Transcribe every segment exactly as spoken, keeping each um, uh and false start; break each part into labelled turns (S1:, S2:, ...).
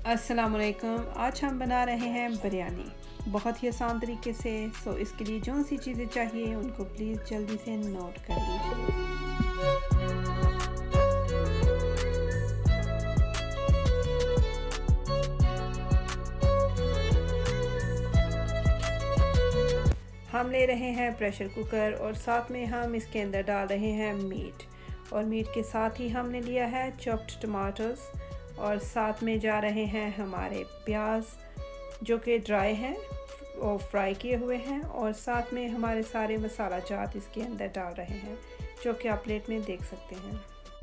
S1: अस्सलाम वालेकुम। आज हम बना रहे हैं बिरयानी बहुत ही आसान तरीके से। सो इसके लिए जो सी चीज़ें चाहिए उनको प्लीज़ जल्दी से नोट कर लीजिए। हम ले रहे हैं प्रेशर कुकर और साथ में हम इसके अंदर डाल रहे हैं मीट, और मीट के साथ ही हमने लिया है चॉप्ड टमाटोस, और साथ में जा रहे हैं हमारे प्याज जो कि ड्राई हैं और फ्राई किए हुए हैं, और साथ में हमारे सारे मसाला जात इसके अंदर डाल रहे हैं जो कि आप प्लेट में देख सकते हैं।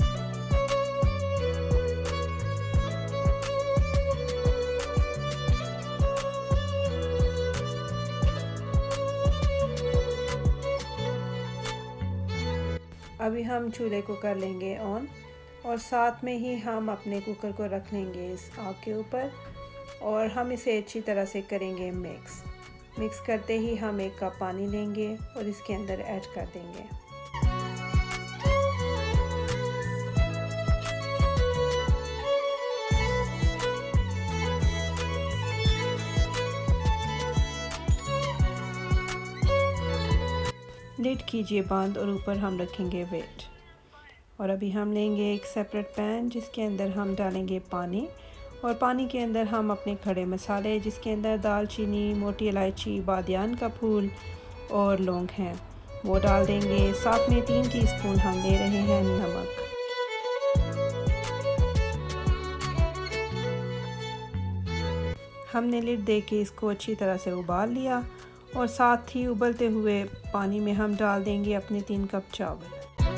S1: अभी हम चूल्हे को कर लेंगे ऑन, और साथ में ही हम अपने कुकर को रख लेंगे इस आग के ऊपर, और हम इसे अच्छी तरह से करेंगे मिक्स। मिक्स करते ही हम एक कप पानी लेंगे और इसके अंदर ऐड कर देंगे। लिड कीजिए बंद और ऊपर हम रखेंगे वेट। और अभी हम लेंगे एक सेपरेट पैन जिसके अंदर हम डालेंगे पानी, और पानी के अंदर हम अपने खड़े मसाले जिसके अंदर दालचीनी, मोटी इलायची, बादियान का फूल और लौंग हैं वो डाल देंगे। साथ में तीन टीस्पून हम ले रहे हैं नमक। हमने लिड दे के इसको अच्छी तरह से उबाल लिया, और साथ ही उबलते हुए पानी में हम डाल देंगे अपने तीन कप चावल।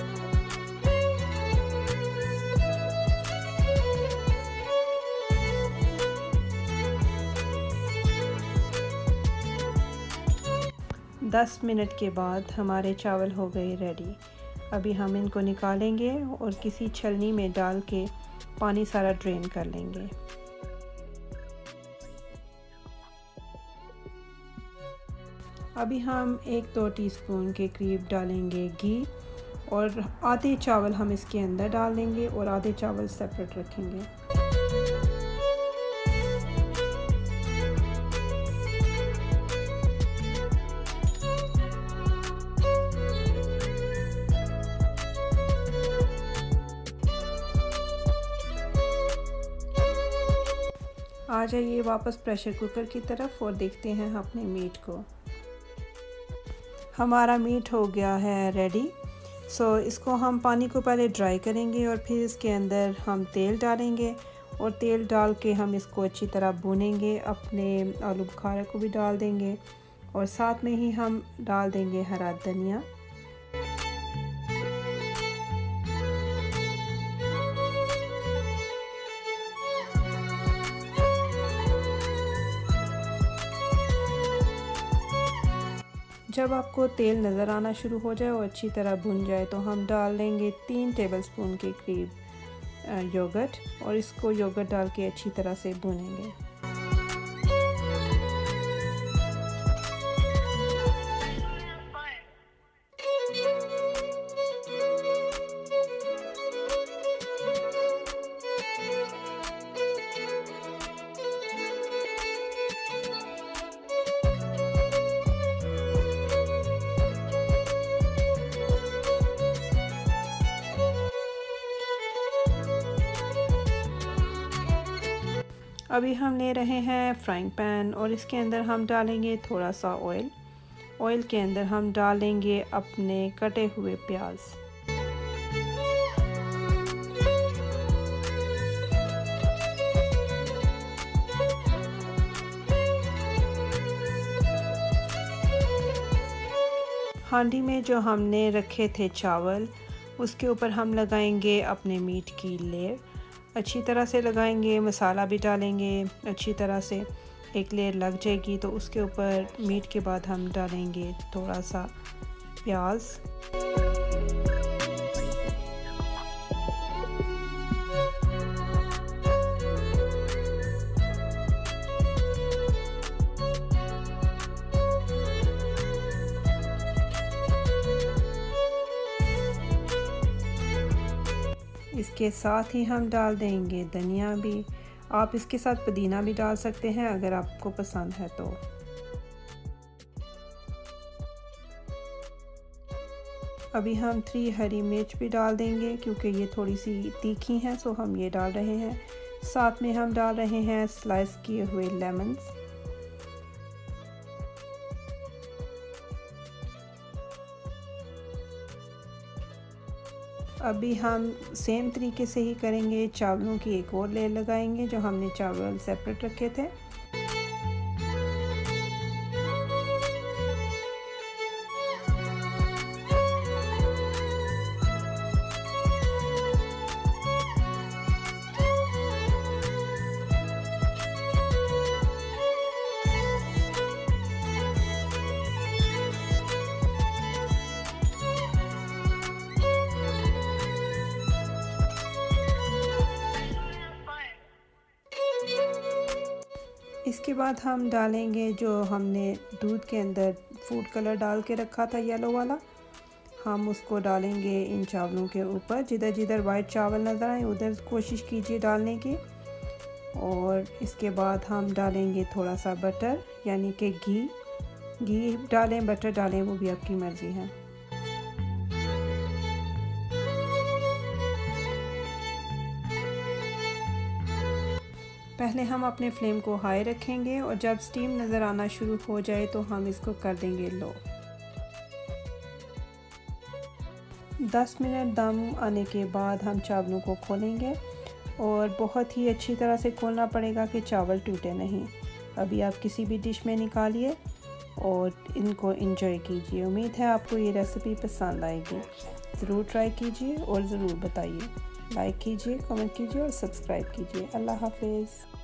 S1: दस मिनट के बाद हमारे चावल हो गए रेडी। अभी हम इनको निकालेंगे और किसी छलनी में डाल के पानी सारा ड्रेन कर लेंगे। अभी हम एक दो टीस्पून के करीब डालेंगे घी, और आधे चावल हम इसके अंदर डाल देंगे और आधे चावल सेपरेट रखेंगे। आ जाइए वापस प्रेशर कुकर की तरफ और देखते हैं अपने मीट को। हमारा मीट हो गया है रेडी। सो इसको हम पानी को पहले ड्राई करेंगे और फिर इसके अंदर हम तेल डालेंगे, और तेल डाल के हम इसको अच्छी तरह भूनेंगे। अपने आलू बुखारा को भी डाल देंगे, और साथ में ही हम डाल देंगे हरा धनिया। जब आपको तेल नज़र आना शुरू हो जाए और अच्छी तरह भुन जाए तो हम डाल देंगे तीन टेबलस्पून के करीब योगर्ट, और इसको योगर्ट डाल के अच्छी तरह से भुनेंगे। अभी हम ले रहे हैं फ्राइंग पैन, और इसके अंदर हम डालेंगे थोड़ा सा ऑयल। ऑयल के अंदर हम डालेंगे अपने कटे हुए प्याज। हांडी में जो हमने रखे थे चावल उसके ऊपर हम लगाएंगे अपने मीट की लेयर। अच्छी तरह से लगाएंगे, मसाला भी डालेंगे अच्छी तरह से। एक लेयर लग जाएगी तो उसके ऊपर मीट के बाद हम डालेंगे थोड़ा सा प्याज। इसके साथ ही हम डाल देंगे धनिया भी, आप इसके साथ पुदीना भी डाल सकते हैं अगर आपको पसंद है तो। अभी हम थ्री हरी मिर्च भी डाल देंगे क्योंकि ये थोड़ी सी तीखी हैं, सो हम ये डाल रहे हैं। साथ में हम डाल रहे हैं स्लाइस किए हुए लेमन्स। अभी हम सेम तरीके से ही करेंगे, चावलों की एक और लेयर लगाएंगे जो हमने चावल सेपरेट रखे थे। इसके बाद हम डालेंगे जो हमने दूध के अंदर फूड कलर डाल के रखा था येलो वाला, हम उसको डालेंगे इन चावलों के ऊपर। जिधर जिधर वाइट चावल नज़र आए उधर कोशिश कीजिए डालने की। और इसके बाद हम डालेंगे थोड़ा सा बटर यानी कि घी। घी डालें बटर डालें वो भी आपकी मर्ज़ी है। पहले हम अपने फ्लेम को हाई रखेंगे और जब स्टीम नज़र आना शुरू हो जाए तो हम इसको कर देंगे लो। दस मिनट दम आने के बाद हम चावलों को खोलेंगे और बहुत ही अच्छी तरह से खोलना पड़ेगा कि चावल टूटे नहीं। अभी आप किसी भी डिश में निकालिए और इनको एंजॉय कीजिए। उम्मीद है आपको ये रेसिपी पसंद आएगी। ज़रूर ट्राई कीजिए और ज़रूर बताइए। लाइक कीजिए, कमेंट कीजिए और सब्सक्राइब कीजिए। अल्लाह हाफिज़।